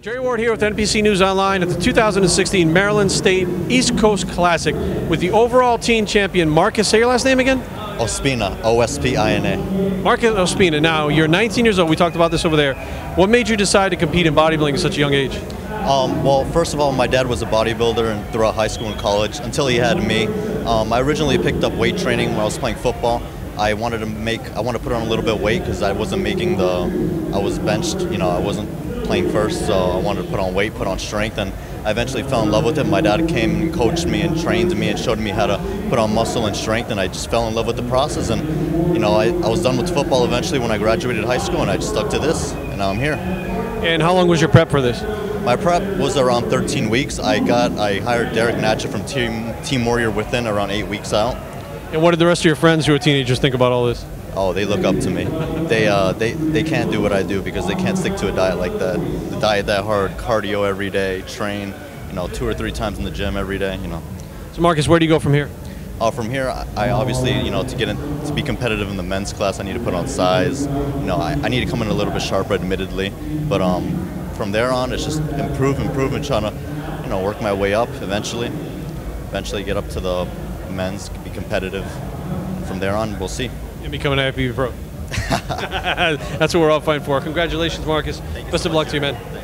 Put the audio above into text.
Jerry Ward here with NBC News Online at the 2016 Maryland State East Coast Classic with the overall team champion, Marcus. Say your last name again? Ospina, O-S-P-I-N-A. Marcus Ospina. Now, you're 19 years old. We talked about this over there. What made you decide to compete in bodybuilding at such a young age? Well, first of all, my dad was a bodybuilder and throughout high school and college until he had me. I originally picked up weight training when I was playing football. I wanted to put on a little bit of weight because I wasn't making I was benched, I wasn't playing first, so I wanted to put on weight, put on strength, and I eventually fell in love with it. My dad came and coached me and trained me and showed me how to put on muscle and strength, and I just fell in love with the process. And I was done with football eventually when I graduated high school, and I just stuck to this, and now I'm here. And how long was your prep for this? My prep was around 13 weeks. I hired Derek Natcha from Team Warrior Within around 8 weeks out. And what did the rest of your friends who are teenagers think about all this? Oh, they look up to me. They can't do what I do because they can't stick to a diet like that. The diet that hard, cardio every day, train, 2 or 3 times in the gym every day, So Marcus, where do you go from here? From here, I obviously, to be competitive in the men's class, I need to put on size. I need to come in a little bit sharper, admittedly. But from there on, it's just improve, and trying to, work my way up eventually. Eventually get up to the men's, be competitive. And from there on, we'll see. And become an IFBB pro. That's what we're all fighting for. Congratulations, Marcus. Best of luck to you, man.